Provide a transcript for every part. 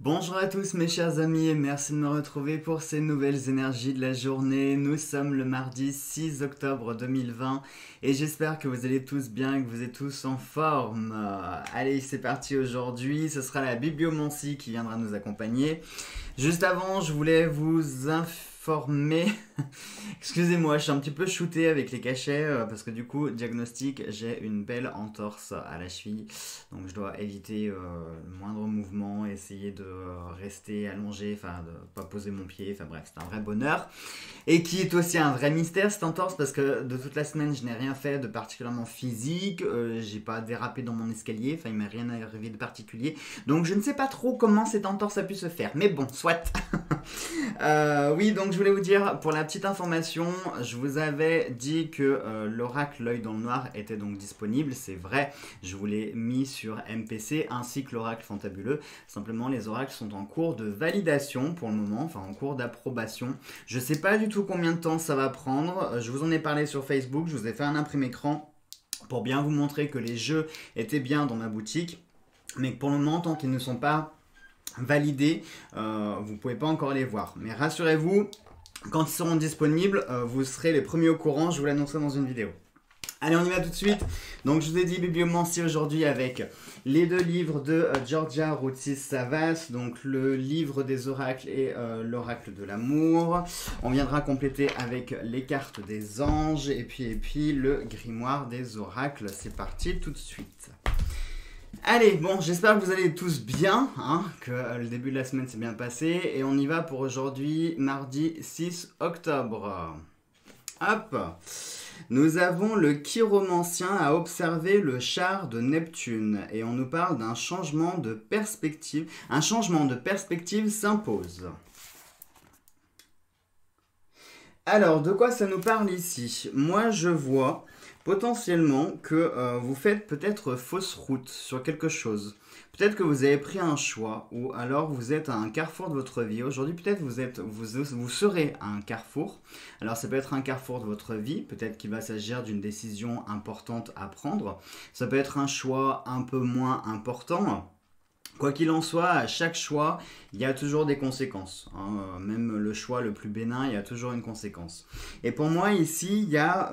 Bonjour à tous mes chers amis et merci de me retrouver pour ces nouvelles énergies de la journée. Nous sommes le mardi 6 octobre 2020 et j'espère que vous allez tous bien, que vous êtes tous en forme. Allez, c'est parti aujourd'hui, ce sera la bibliomancie qui viendra nous accompagner. Juste avant, je voulais vous informer, excusez-moi, je suis un petit peu shooté avec les cachets parce que du coup, diagnostic, j'ai une belle entorse à la cheville. Donc je dois éviter le moindre mouvement, essayer de rester allongé, enfin de pas poser mon pied, enfin bref, c'est un vrai bonheur. Et qui est aussi un vrai mystère cette entorse parce que de toute la semaine, je n'ai rien fait de particulièrement physique, j'ai pas dérapé dans mon escalier, enfin il m'est rien arrivé de particulier. Donc je ne sais pas trop comment cette entorse a pu se faire, mais bon, soit. Oui, donc je voulais vous dire, pour la petite information, je vous avais dit que l'oracle L'œil dans le noir était donc disponible, c'est vrai, je vous l'ai mis sur MPC ainsi que l'oracle fantabuleux. Simplement, les oracles sont en cours de validation pour le moment, enfin en cours d'approbation. Je sais pas du tout combien de temps ça va prendre, je vous en ai parlé sur Facebook, je vous ai fait un imprimé écran pour bien vous montrer que les jeux étaient bien dans ma boutique, mais que pour le moment, tant qu'ils ne sont pas validés, vous pouvez pas encore les voir. Mais rassurez-vous, quand ils seront disponibles, vous serez les premiers au courant, je vous l'annoncerai dans une vidéo. Allez, on y va tout de suite. Donc, je vous ai dit bibliomancie aujourd'hui avec les deux livres de Georgia Routsis Savas, donc le livre des oracles et l'oracle de l'amour. On viendra compléter avec les cartes des anges et puis le grimoire des oracles. C'est parti tout de suite. Allez, bon, j'espère que vous allez tous bien, hein, que le début de la semaine s'est bien passé. Et on y va pour aujourd'hui, mardi 6 octobre. Hop! Nous avons le chiromancien à observer le char de Neptune. Et on nous parle d'un changement de perspective. Un changement de perspective s'impose. Alors, de quoi ça nous parle ici? Moi, je vois potentiellement que vous faites peut-être fausse route sur quelque chose. Peut-être que vous avez pris un choix ou alors vous êtes à un carrefour de votre vie. Aujourd'hui, peut-être vous serez à un carrefour. Alors, ça peut être un carrefour de votre vie. Peut-être qu'il va s'agir d'une décision importante à prendre. Ça peut être un choix un peu moins important. Quoi qu'il en soit, à chaque choix, il y a toujours des conséquences. Hein. Même le choix le plus bénin, il y a toujours une conséquence. Et pour moi, ici,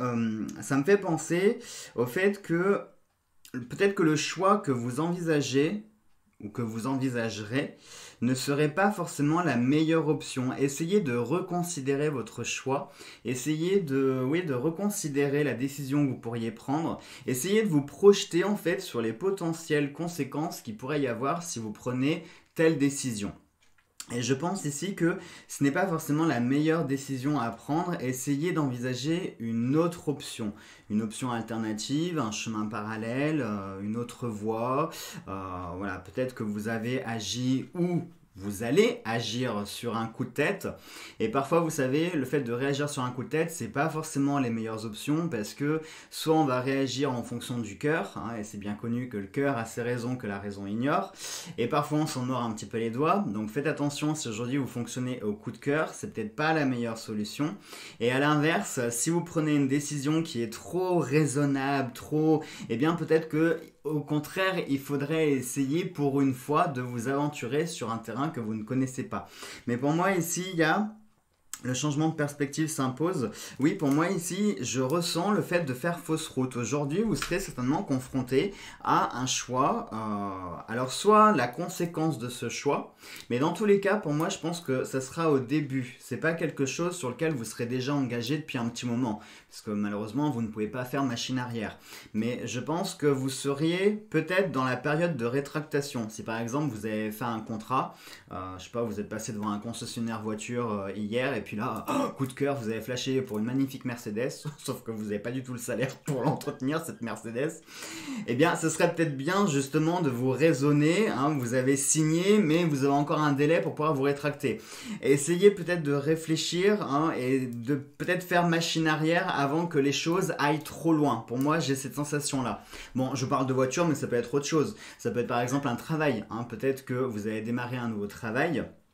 ça me fait penser au fait que peut-être que le choix que vous envisagez ou que vous envisagerez ne serait pas forcément la meilleure option. Essayez de reconsidérer votre choix, essayez de reconsidérer la décision que vous pourriez prendre, essayez de vous projeter en fait sur les potentielles conséquences qu'il pourrait y avoir si vous prenez telle décision. Et je pense ici que ce n'est pas forcément la meilleure décision à prendre. Essayez d'envisager une autre option alternative, un chemin parallèle, une autre voie. Voilà, peut-être que vous avez agi ou vous allez agir sur un coup de tête. Et parfois, vous savez, le fait de réagir sur un coup de tête, c'est pas forcément les meilleures options parce que soit on va réagir en fonction du cœur, hein, et c'est bien connu que le cœur a ses raisons que la raison ignore. Et parfois, on s'en mord un petit peu les doigts. Donc, faites attention si aujourd'hui vous fonctionnez au coup de cœur, c'est peut-être pas la meilleure solution. Et à l'inverse, si vous prenez une décision qui est trop raisonnable, eh bien peut-être que au contraire, il faudrait essayer pour une fois de vous aventurer sur un terrain que vous ne connaissez pas. Mais pour moi ici, il y a le changement de perspective s'impose. Oui, pour moi ici, je ressens le fait de faire fausse route. Aujourd'hui, vous serez certainement confronté à un choix. Alors, soit la conséquence de ce choix, mais dans tous les cas, pour moi, je pense que ça sera au début. C'est pas quelque chose sur lequel vous serez déjà engagé depuis un petit moment, parce que malheureusement, vous ne pouvez pas faire machine arrière. Mais je pense que vous seriez peut-être dans la période de rétractation. Si par exemple, vous avez fait un contrat, je sais pas, vous êtes passé devant un concessionnaire voiture hier et puis là, coup de cœur, vous avez flashé pour une magnifique Mercedes, sauf que vous n'avez pas du tout le salaire pour l'entretenir, cette Mercedes. Eh bien, ce serait peut-être bien justement de vous raisonner, hein, vous avez signé, mais vous avez encore un délai pour pouvoir vous rétracter. Et essayez peut-être de réfléchir hein, et de peut-être faire machine arrière avant que les choses aillent trop loin. Pour moi, j'ai cette sensation-là. Bon, je parle de voiture, mais ça peut être autre chose. Ça peut être par exemple un travail. Hein. Peut-être que vous avez démarré un nouveau travail.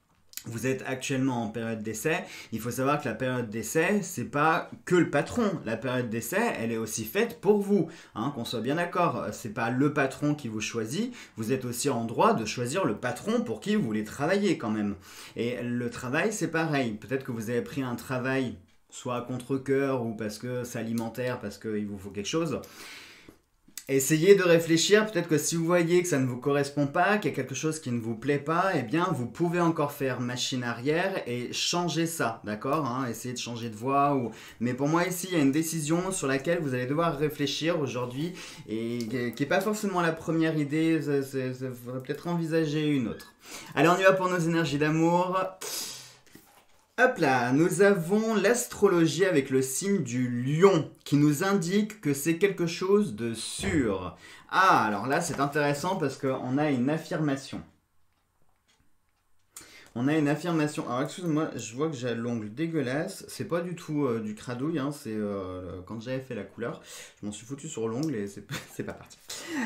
vous êtes actuellement en période d'essai, il faut savoir que la période d'essai, c'est pas que le patron. La période d'essai, elle est aussi faite pour vous, hein, qu'on soit bien d'accord. C'est pas le patron qui vous choisit, vous êtes aussi en droit de choisir le patron pour qui vous voulez travailler quand même. Et le travail, c'est pareil. Peut-être que vous avez pris un travail, soit à contre-cœur ou parce que c'est alimentaire, parce qu'il vous faut quelque chose. Essayez de réfléchir, peut-être que si vous voyez que ça ne vous correspond pas, qu'il y a quelque chose qui ne vous plaît pas, eh bien vous pouvez encore faire machine arrière et changer ça, d'accord, hein, essayez de changer de voie. Mais pour moi ici, il y a une décision sur laquelle vous allez devoir réfléchir aujourd'hui et qui n'est pas forcément la première idée, il faudrait peut-être envisager une autre. Allez, on y va pour nos énergies d'amour. Hop là, nous avons l'astrologie avec le signe du lion qui nous indique que c'est quelque chose de sûr. Ah, alors là c'est intéressant parce qu'on a une affirmation. On a une affirmation. Alors excuse-moi, je vois que j'ai l'ongle dégueulasse. C'est pas du tout du cradouille, hein, c'est quand j'avais fait la couleur. Je m'en suis foutu sur l'ongle et c'est pas parti.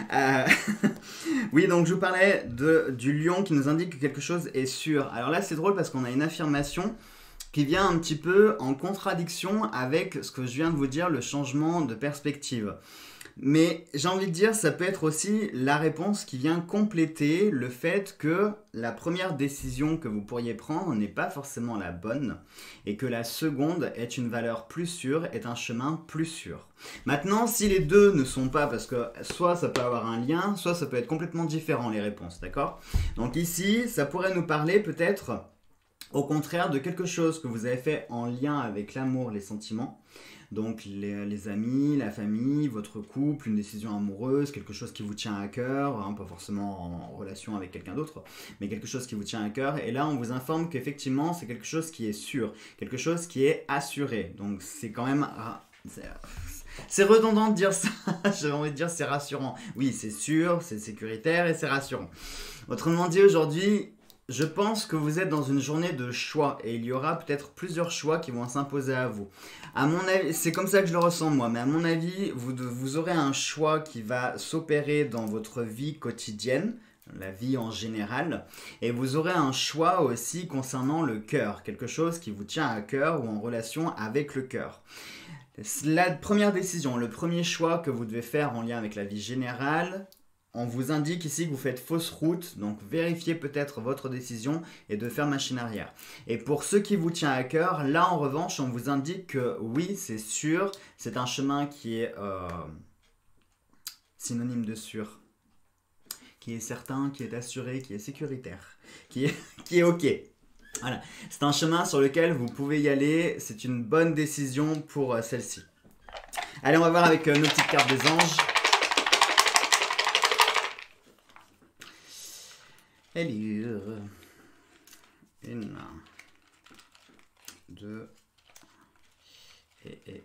Oui, donc je vous parlais du lion qui nous indique que quelque chose est sûr. Alors là c'est drôle parce qu'on a une affirmation qui vient un petit peu en contradiction avec ce que je viens de vous dire, le changement de perspective. Mais j'ai envie de dire, ça peut être aussi la réponse qui vient compléter le fait que la première décision que vous pourriez prendre n'est pas forcément la bonne et que la seconde est une valeur plus sûre, est un chemin plus sûr. Maintenant, si les deux ne sont pas, parce que soit ça peut avoir un lien, soit ça peut être complètement différent les réponses, d'accord? Donc ici, ça pourrait nous parler peut-être au contraire de quelque chose que vous avez fait en lien avec l'amour, les sentiments. Donc les amis, la famille, votre couple, une décision amoureuse, quelque chose qui vous tient à cœur, hein, pas forcément en relation avec quelqu'un d'autre, mais quelque chose qui vous tient à cœur. Et là, on vous informe qu'effectivement, c'est quelque chose qui est sûr, quelque chose qui est assuré. Donc c'est quand même... C'est redondant de dire ça, j'avais envie de dire c'est rassurant. Oui, c'est sûr, c'est sécuritaire et c'est rassurant. Autrement dit, aujourd'hui... Je pense que vous êtes dans une journée de choix et il y aura peut-être plusieurs choix qui vont s'imposer à vous. À mon avis, c'est comme ça que je le ressens moi, mais à mon avis, vous aurez un choix qui va s'opérer dans votre vie quotidienne, la vie en général, et vous aurez un choix aussi concernant le cœur, quelque chose qui vous tient à cœur ou en relation avec le cœur. La première décision, le premier choix que vous devez faire en lien avec la vie générale, on vous indique ici que vous faites fausse route, donc vérifiez peut-être votre décision et de faire machine arrière. Et pour ce qui vous tient à cœur, là en revanche, on vous indique que oui, c'est sûr, c'est un chemin qui est synonyme de sûr, qui est certain, qui est assuré, qui est sécuritaire, qui est ok. Voilà, c'est un chemin sur lequel vous pouvez y aller, c'est une bonne décision pour celle-ci. Allez, on va voir avec nos petites cartes des anges. Élire. 1, 2 et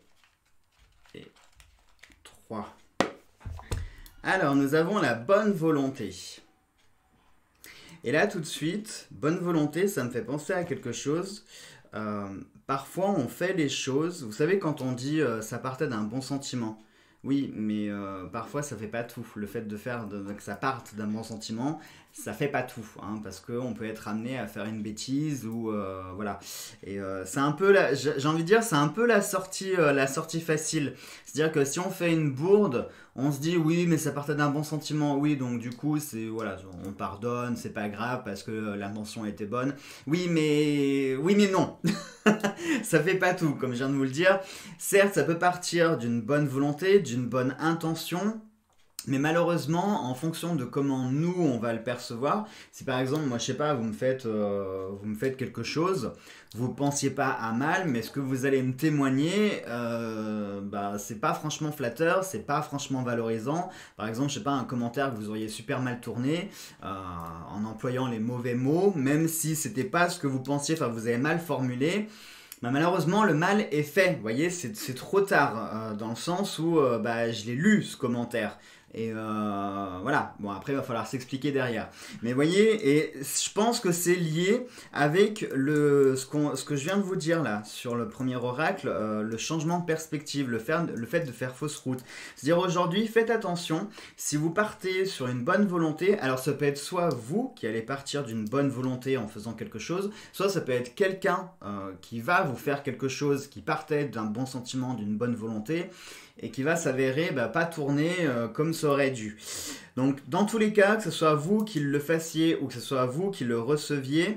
3. Alors, nous avons la bonne volonté. Et là, tout de suite, bonne volonté, ça me fait penser à quelque chose. Parfois, on fait les choses. Vous savez, quand on dit ça partait d'un bon sentiment. Oui, mais parfois ça fait pas tout. Le fait de faire que ça parte d'un bon sentiment, ça fait pas tout, hein, parce qu'on peut être amené à faire une bêtise ou voilà. Et c'est un peu, j'ai envie de dire, c'est un peu la sortie facile. C'est-à-dire que si on fait une bourde, on se dit oui, mais ça partait d'un bon sentiment, oui, donc du coup c'est voilà, on pardonne, c'est pas grave parce que l'intention était bonne. Oui, mais non. Ça fait pas tout, comme je viens de vous le dire. Certes, ça peut partir d'une bonne volonté, d'une bonne intention, mais malheureusement, en fonction de comment nous, on va le percevoir, si par exemple, moi je sais pas, vous me faites quelque chose, vous pensiez pas à mal, mais ce que vous allez me témoigner, c'est pas franchement flatteur, c'est pas franchement valorisant. Par exemple, je sais pas, un commentaire que vous auriez super mal tourné, en employant les mauvais mots, même si c'était pas ce que vous pensiez, enfin vous avez mal formulé. Malheureusement, le mal est fait, vous voyez, c'est trop tard, dans le sens où je l'ai lu ce commentaire. Et voilà, bon après il va falloir s'expliquer derrière. Mais vous voyez, et je pense que c'est lié avec ce que je viens de vous dire là, sur le premier oracle, le changement de perspective, le fait de faire fausse route. C'est-à-dire aujourd'hui, faites attention, si vous partez sur une bonne volonté, alors ça peut être soit vous qui allez partir d'une bonne volonté en faisant quelque chose, soit ça peut être quelqu'un qui va vous faire quelque chose qui partait d'un bon sentiment, d'une bonne volonté, et qui va s'avérer pas tourner comme ça aurait dû. Donc dans tous les cas, que ce soit vous qui le fassiez ou que ce soit vous qui le receviez,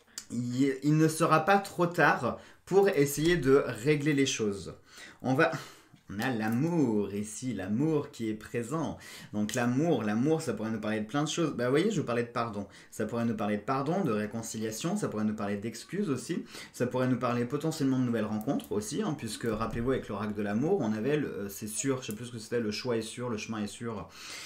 il ne sera pas trop tard pour essayer de régler les choses. On a l'amour ici, l'amour qui est présent. Donc l'amour, ça pourrait nous parler de plein de choses. Vous voyez, je vous parlais de pardon. Ça pourrait nous parler de pardon, de réconciliation, ça pourrait nous parler d'excuses aussi. Ça pourrait nous parler potentiellement de nouvelles rencontres aussi, hein, puisque rappelez-vous, avec l'oracle de l'amour, on avait, c'est sûr, je sais plus ce que c'était, le choix est sûr, le chemin est sûr.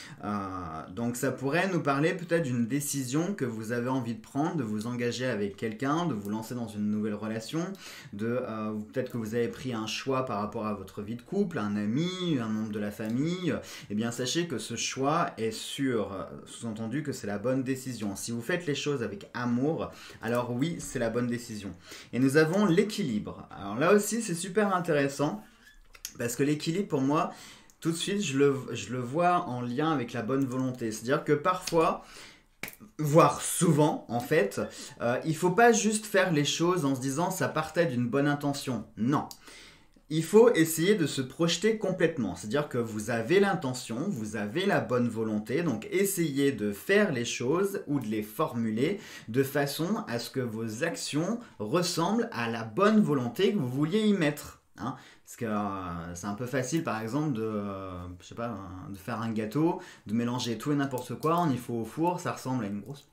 Donc ça pourrait nous parler peut-être d'une décision que vous avez envie de prendre, de vous engager avec quelqu'un, de vous lancer dans une nouvelle relation, peut-être que vous avez pris un choix par rapport à votre vie de couple, un ami, un membre de la famille, eh bien sachez que ce choix est sûr, sous-entendu que c'est la bonne décision. Si vous faites les choses avec amour, alors oui, c'est la bonne décision. Et nous avons l'équilibre. Alors là aussi, c'est super intéressant, parce que l'équilibre, pour moi, tout de suite, je le vois en lien avec la bonne volonté. C'est-à-dire que parfois, voire souvent en fait, il ne faut pas juste faire les choses en se disant ça partait d'une bonne intention. Non. Il faut essayer de se projeter complètement, c'est-à-dire que vous avez l'intention, vous avez la bonne volonté, donc essayez de faire les choses ou de les formuler de façon à ce que vos actions ressemblent à la bonne volonté que vous vouliez y mettre. Hein. Parce que c'est un peu facile par exemple je sais pas, de faire un gâteau, de mélanger tout et n'importe quoi, on y faut au four, ça ressemble à une grosse...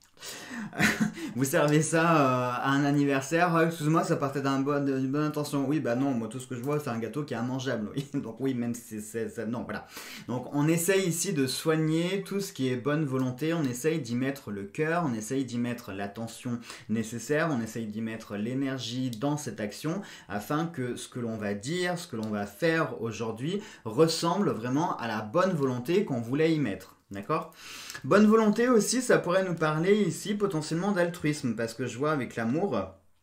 Vous servez ça à un anniversaire, excuse-moi, ça partait d'une bonne intention. Oui, non, moi tout ce que je vois c'est un gâteau qui est immangeable. Oui. Donc oui, même si c'est... Non, voilà. Donc on essaye ici de soigner tout ce qui est bonne volonté, on essaye d'y mettre le cœur, on essaye d'y mettre l'attention nécessaire, on essaye d'y mettre l'énergie dans cette action afin que ce que l'on va dire, ce que l'on va faire aujourd'hui ressemble vraiment à la bonne volonté qu'on voulait y mettre. D'accord ? Bonne volonté aussi, ça pourrait nous parler ici potentiellement d'altruisme, parce que je vois avec l'amour,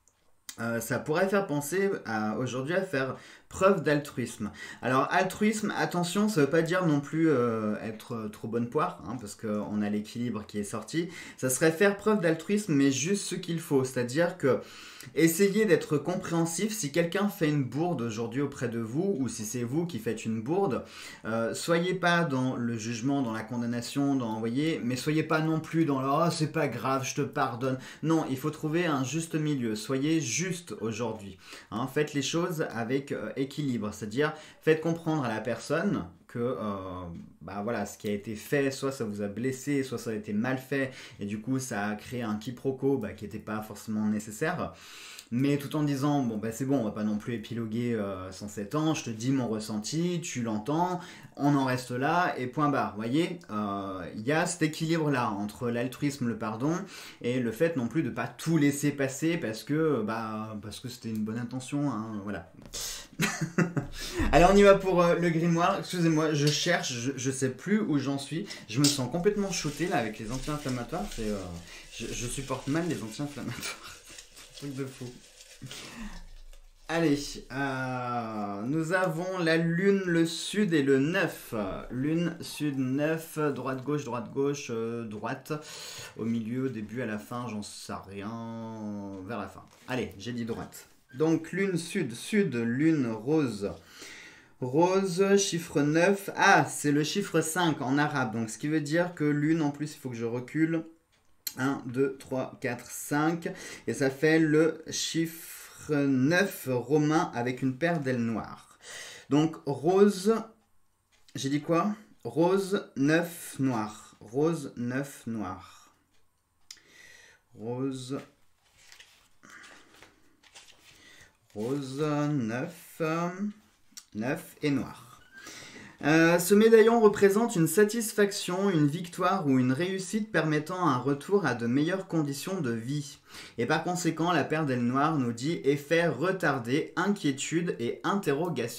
ça pourrait faire penser aujourd'hui à faire preuve d'altruisme. Alors altruisme, attention, ça ne veut pas dire non plus être trop bonne poire, hein, parce qu'on a l'équilibre qui est sorti. Ça serait faire preuve d'altruisme, mais juste ce qu'il faut, c'est-à-dire que essayez d'être compréhensif. Si quelqu'un fait une bourde aujourd'hui auprès de vous, ou si c'est vous qui faites une bourde, soyez pas dans le jugement, dans la condamnation, mais soyez pas non plus dans le « oh c'est pas grave, je te pardonne ». Non, il faut trouver un juste milieu. Soyez juste aujourd'hui. Hein, faites les choses avec équilibre, c'est-à-dire faites comprendre à la personne que voilà, ce qui a été fait, soit ça vous a blessé, soit ça a été mal fait, et du coup ça a créé un quiproquo qui n'était pas forcément nécessaire. Mais tout en disant, c'est bon, on va pas non plus épiloguer 107 ans, je te dis mon ressenti, tu l'entends, on en reste là, et point barre. Vous voyez, il y a cet équilibre-là entre l'altruisme, le pardon, et le fait non plus de pas tout laisser passer parce que c'était une bonne intention, hein, voilà. Allez, on y va pour le grimoire. Excusez-moi, je cherche, je sais plus où j'en suis. Je me sens complètement shooté là avec les anti-inflammatoires. Je supporte mal les anti-inflammatoires. Truc de fou. Allez, nous avons la lune, le sud et le 9. Lune, sud, 9, droite, gauche, droite. Au milieu, au début, à la fin, j'en sais rien. Vers la fin. Allez, j'ai dit droite. Donc, lune, sud, lune, rose. Rose, chiffre 9. Ah, c'est le chiffre 5 en arabe. Donc, ce qui veut dire que lune, en plus, il faut que je recule. 1, 2, 3, 4, 5. Et ça fait le chiffre 9 romain avec une paire d'ailes noires. Donc, rose, j'ai dit quoi ? Rose, 9, noir. Rose, 9, noir. Rose, 9 et noir. Ce médaillon représente une satisfaction, une victoire ou une réussite permettant un retour à de meilleures conditions de vie. Et par conséquent, la paire d'ailes noires nous dit effet retardé, inquiétude et interrogation.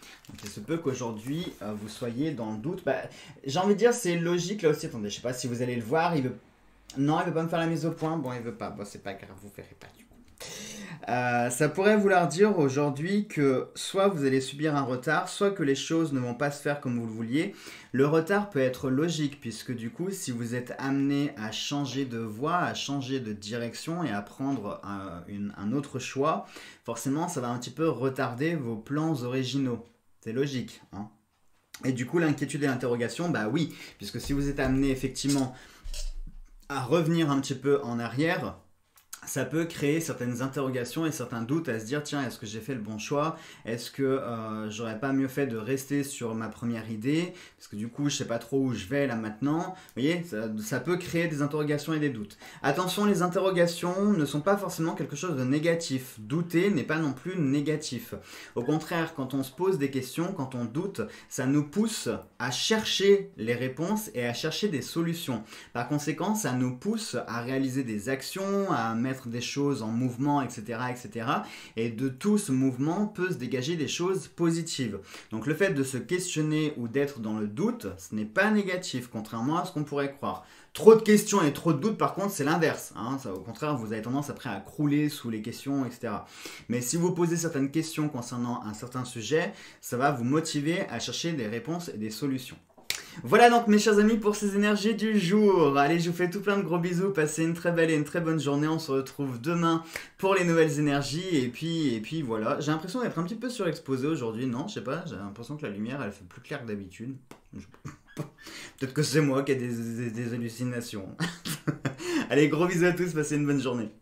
Donc il se peut qu'aujourd'hui vous soyez dans le doute. Bah, j'ai envie de dire c'est logique là aussi. Attendez, je sais pas si vous allez le voir. Il veut... Non, il veut pas me faire la mise au point. Bon, il veut pas. Bon, c'est pas grave, vous verrez pas du coup. Ça pourrait vouloir dire aujourd'hui que soit vous allez subir un retard, soit que les choses ne vont pas se faire comme vous le vouliez. Le retard peut être logique puisque du coup, si vous êtes amené à changer de voie, à changer de direction et à prendre un autre choix, forcément, ça va un petit peu retarder vos plans originaux. C'est logique, hein. Et du coup, l'inquiétude et l'interrogation, bah oui, puisque si vous êtes amené effectivement à revenir un petit peu en arrière, ça peut créer certaines interrogations et certains doutes à se dire tiens, est-ce que j'ai fait le bon choix? Est-ce que j'aurais pas mieux fait de rester sur ma première idée? Parce que du coup, je sais pas trop où je vais là maintenant. Vous voyez, ça peut créer des interrogations et des doutes. Attention, les interrogations ne sont pas forcément quelque chose de négatif. Douter n'est pas non plus négatif. Au contraire, quand on se pose des questions, quand on doute, ça nous pousse à chercher les réponses et à chercher des solutions. Par conséquent, ça nous pousse à réaliser des actions, à mettre des choses en mouvement, etc., etc. Et de tout ce mouvement peut se dégager des choses positives. Donc le fait de se questionner ou d'être dans le doute, ce n'est pas négatif, contrairement à ce qu'on pourrait croire. Trop de questions et trop de doutes, par contre, c'est l'inverse, hein. Ça, au contraire, vous avez tendance après à crouler sous les questions, etc. Mais si vous posez certaines questions concernant un certain sujet, ça va vous motiver à chercher des réponses et des solutions. Voilà donc mes chers amis pour ces énergies du jour. Allez, je vous fais tout plein de gros bisous, passez une très belle et une très bonne journée. On se retrouve demain pour les nouvelles énergies. Et puis voilà, j'ai l'impression d'être un petit peu surexposé aujourd'hui. Non, je sais pas, j'ai l'impression que la lumière elle fait plus clair que d'habitude. Peut-être que c'est moi qui ai des hallucinations. Allez, gros bisous à tous, passez une bonne journée.